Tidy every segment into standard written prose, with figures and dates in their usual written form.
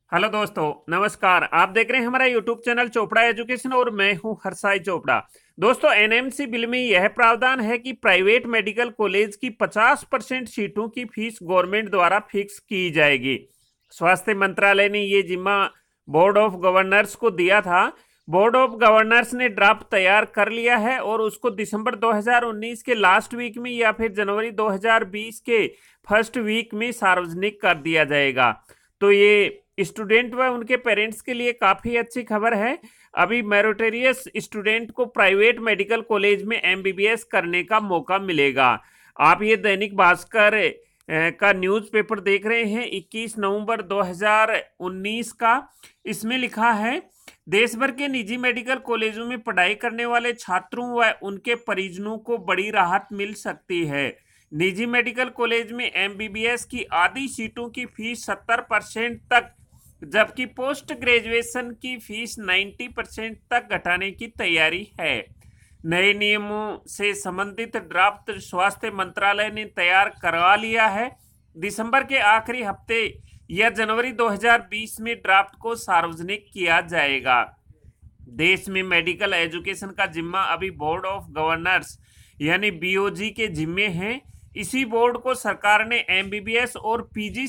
Hello दोस्तों, नमस्कार। आप देख रहे हैं हमारा यूट्यूब चैनल चोपड़ा एजुकेशन और मैं हूं हरसाई चोपड़ा। दोस्तों, एनएमसी बिल में यह प्रावधान है कि प्राइवेट मेडिकल कॉलेज की 50% सीटों की फीस गवर्नमेंट द्वारा फिक्स की जाएगी। स्वास्थ्य मंत्रालय ने ये जिम्मा बोर्ड ऑफ गवर्नर्स को दिया था। बोर्ड ऑफ गवर्नर्स ने ड्राफ्ट तैयार कर लिया है और उसको दिसंबर 2019 के लास्ट वीक में या फिर जनवरी 2020 के फर्स्ट वीक में सार्वजनिक कर दिया जाएगा। तो ये स्टूडेंट व उनके पेरेंट्स के लिए काफ़ी अच्छी खबर है। अभी मेरिटोरियस स्टूडेंट को प्राइवेट मेडिकल कॉलेज में एमबीबीएस करने का मौका मिलेगा। आप ये दैनिक भास्कर का न्यूज़पेपर देख रहे हैं 21 नवंबर 2019 का। इसमें लिखा है, देश भर के निजी मेडिकल कॉलेजों में पढ़ाई करने वाले छात्रों व उनके परिजनों को बड़ी राहत मिल सकती है। निजी मेडिकल कॉलेज में एमबीबीएस की आधी सीटों की फीस 70% तक, जबकि पोस्ट ग्रेजुएशन की फीस 90% तक घटाने की तैयारी है। नए नियमों से संबंधित ड्राफ्ट स्वास्थ्य मंत्रालय ने तैयार करवा लिया है। दिसंबर के आखिरी हफ्ते या जनवरी 2020 में ड्राफ्ट को सार्वजनिक किया जाएगा। देश में मेडिकल एजुकेशन का जिम्मा अभी बोर्ड ऑफ गवर्नर्स यानी बीओजी के जिम्मे है। इसी बोर्ड को सरकार ने एमबीबीएस और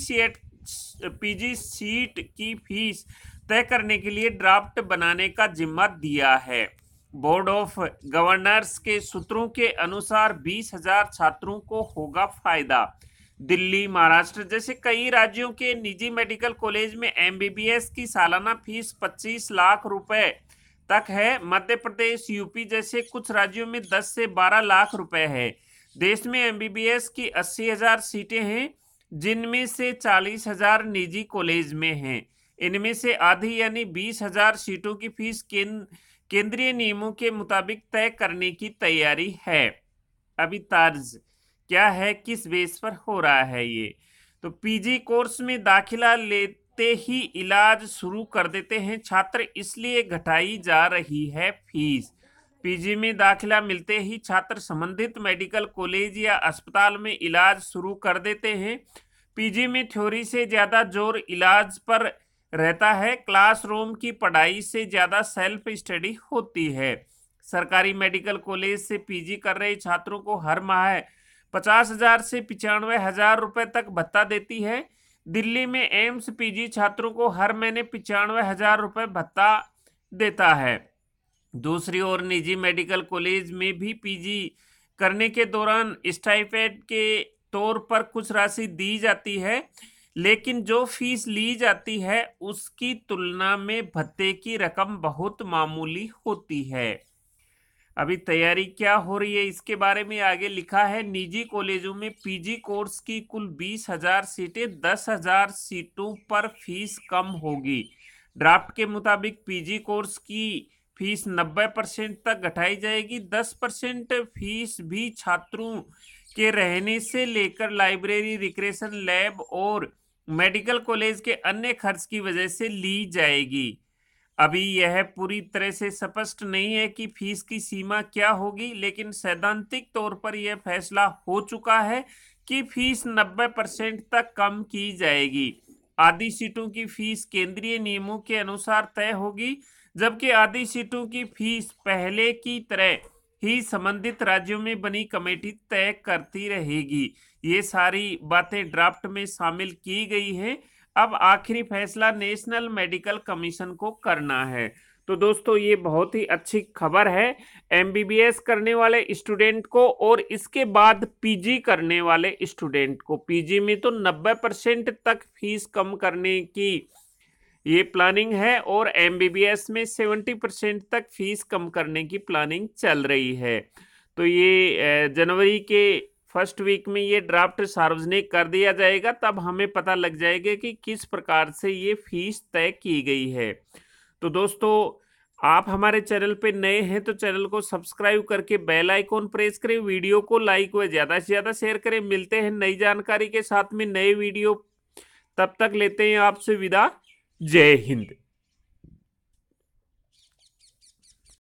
पीजी सीट की फीस तय करने के लिए ड्राफ्ट बनाने का जिम्मा दिया है। बोर्ड ऑफ गवर्नर्स के सूत्रों के अनुसार 20,000 छात्रों को होगा फायदा। दिल्ली, महाराष्ट्र जैसे कई राज्यों के निजी मेडिकल कॉलेज में एमबीबीएस की सालाना फीस 25 लाख रुपए तक है। मध्य प्रदेश, यूपी जैसे कुछ राज्यों में 10 से 12 लाख रुपए है। देश में एमबीबीएस की 80,000 सीटें हैं, जिनमें से 40,000 निजी कॉलेज में हैं। इनमें से आधी यानी 20,000 सीटों की फीस केंद्रीय नियमों के मुताबिक तय करने की तैयारी है। अभी तर्ज क्या है, किस बेस पर हो रहा है ये? तो पीजी कोर्स में दाखिला लेते ही इलाज शुरू कर देते हैं छात्र, इसलिए घटाई जा रही है फीस। पीजी में दाखिला मिलते ही छात्र संबंधित मेडिकल कॉलेज या अस्पताल में इलाज शुरू कर देते हैं। पीजी में थ्योरी से ज़्यादा जोर इलाज पर रहता है। क्लासरूम की पढ़ाई से ज़्यादा सेल्फ स्टडी होती है। सरकारी मेडिकल कॉलेज से पीजी कर रहे छात्रों को हर माह 50,000 से 95,000 रुपये तक भत्ता देती है। दिल्ली में एम्स पीजी छात्रों को हर महीने 95,000 रुपये भत्ता देता है। दूसरी ओर निजी मेडिकल कॉलेज में भी पीजी करने के दौरान स्टाइपेंड के तौर पर कुछ राशि दी जाती है, लेकिन जो फीस ली जाती है उसकी तुलना में भत्ते की रकम बहुत मामूली होती है। अभी तैयारी क्या हो रही है इसके बारे में आगे लिखा है, निजी कॉलेजों में पीजी कोर्स की कुल 20,000 सीटें, 10,000 सीटों पर फीस कम होगी। ड्राफ्ट के मुताबिक पीजी कोर्स की फीस 90% तक घटाई जाएगी। 10% फीस भी छात्रों के रहने से लेकर लाइब्रेरी, रिक्रेशन लैब और मेडिकल कॉलेज के अन्य खर्च की वजह से ली जाएगी। अभी यह पूरी तरह से स्पष्ट नहीं है कि फीस की सीमा क्या होगी, लेकिन सैद्धांतिक तौर पर यह फैसला हो चुका है कि फीस 90% तक कम की जाएगी। आधी सीटों की फीस केंद्रीय नियमों के अनुसार तय होगी, जबकि आधी सीटों की फीस पहले की तरह ही संबंधित राज्यों में बनी कमेटी तय करती रहेगी। ये सारी बातें ड्राफ्ट में शामिल की गई हैं। अब आखिरी फैसला नेशनल मेडिकल कमीशन को करना है। तो दोस्तों, ये बहुत ही अच्छी खबर है एमबीबीएस करने वाले स्टूडेंट को और इसके बाद पीजी करने वाले स्टूडेंट को। पीजी में तो 90% तक फीस कम करने की ये प्लानिंग है और एमबीबीएस में 70% तक फीस कम करने की प्लानिंग चल रही है। तो ये जनवरी के फर्स्ट वीक में ये ड्राफ्ट सार्वजनिक कर दिया जाएगा, तब हमें पता लग जाएगा कि किस प्रकार से ये फीस तय की गई है। तो दोस्तों, आप हमारे चैनल पे नए हैं तो चैनल को सब्सक्राइब करके बेल आइकॉन प्रेस करें, वीडियो को लाइक व ज़्यादा से ज़्यादा शेयर करें। मिलते हैं नई जानकारी के साथ में नए वीडियो, तब तक लेते हैं आपसे विदा। जय हिंद।